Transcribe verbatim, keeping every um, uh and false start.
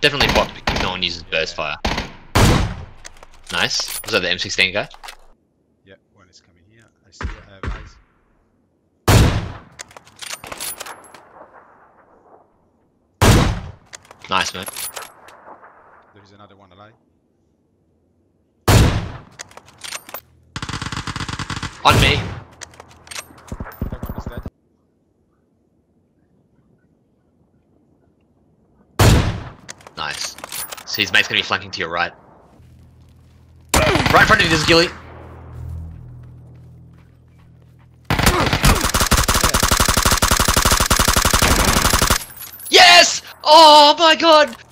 Definitely bot because no one uses burst fire. Nice. Was that the M sixteen guy? Yeah, one is coming here. I see it, I have eyes. Nice, mate. There is another one alive. On me. That one is dead. Nice. So his mate's gonna be flanking to your right. Right in front of you, there's ghillie. Yes! Oh my god!